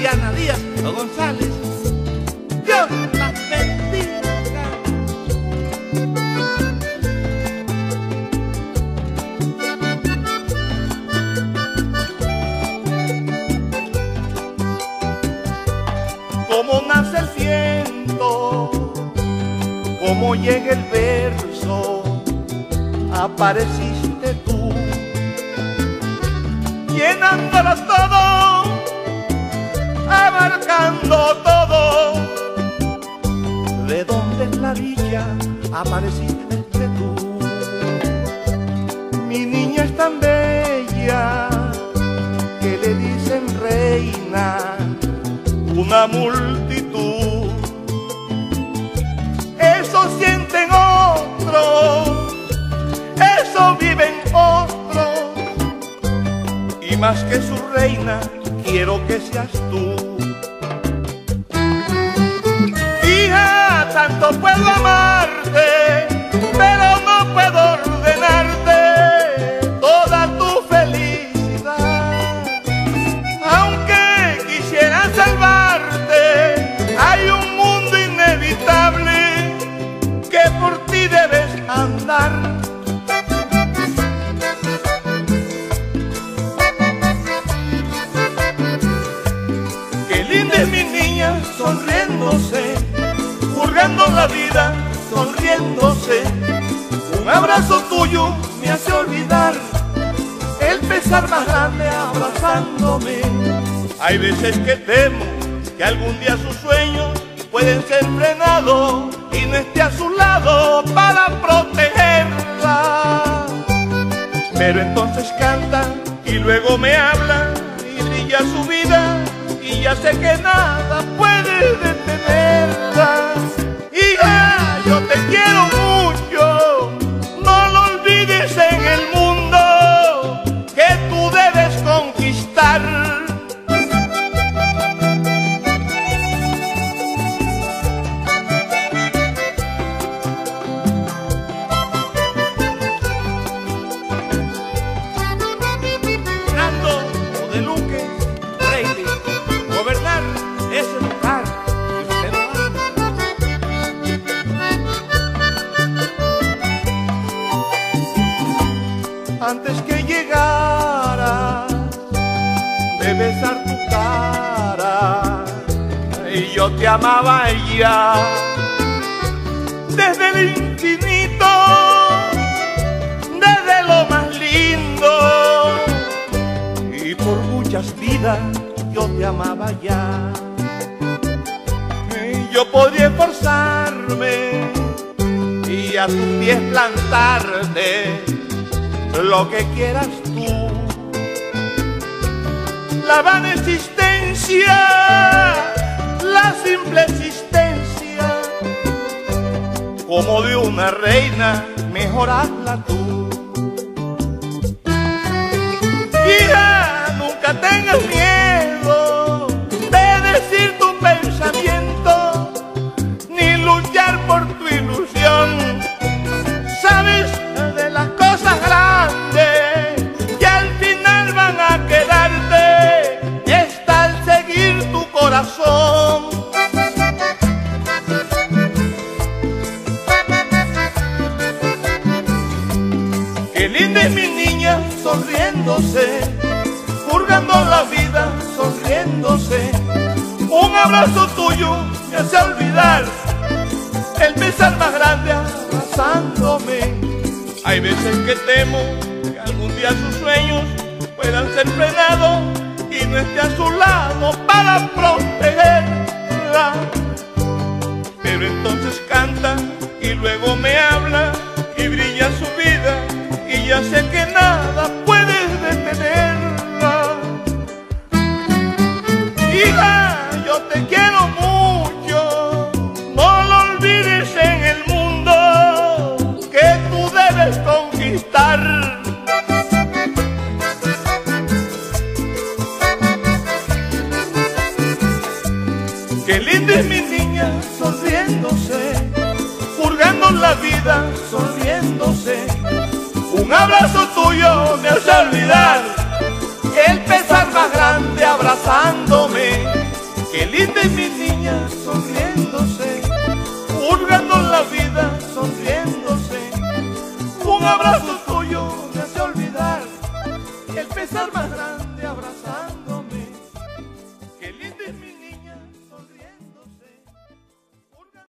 Diana Díaz González. Dios las bendiga. Cómo nace el viento, cómo llega el verso, apareciste tú, llenándolo todo, abarcando todo. De donde es la dicha, apareciste tú. Mi niña es tan bella que le dicen reina una multitud. Eso sienten otros, eso viven otros, y más que su reina quiero que seas tú. Hija, tanto puedo amarte, pero no puedo ordenarte toda tu felicidad. Aunque quisiera salvarte, hay un mundo inevitable que por ti debes andar. Qué linda es mi niña sonriéndose, juzgando la vida, sonriéndose. Un abrazo tuyo me hace olvidar el pesar más grande abrazándome. Hay veces que temo que algún día sus sueños pueden ser frenados y no esté a su lado para protegerla. Pero entonces canta y luego me habla y brilla su vida, y ya sé que nada puede detenerla. Hija, yo te quiero mucho, no lo olvides en el mundo que tú debes conquistar. Fernando de Luque, Reilly, gobernar es educar. Antes que llegaras, de besar tu cara, y yo te amaba ya desde el infinito, desde lo más lindo, y por muchas vidas yo te amaba ya. Y yo podría esforzarme y a tus pies plantarte lo que quieras tú. La vana existencia, la simple existencia, como de una reina, mejor hazla tú. Hija, nunca tengas miedo de decir tu pensamiento, ni luchar por tu ilusión. Sabes de las cosas grandes que al final van a quedarte, está al seguir tu corazón. Qué linda es mi niña sonriéndose, juzgando la vida, sonriéndose. Un abrazo tuyo me hace olvidar el pesar más grande abrazándome. Hay veces que temo que algún día sus sueños puedan ser frenados y no esté a su lado para protegerla. Pero entonces canta y luego me habla y brilla su vida, y ya sé que nada puede detenerla. Hija, yo te quiero mucho, no lo olvides en el mundo que tú debes conquistar. Qué linda es mi niña sonriéndose, juzgando la vida, sonriéndose. Un abrazo tuyo me hace olvidar el pesar más grande abrazándome. qué linda es mi niña sonriéndose, hurgando la vida sonriéndose. Un abrazo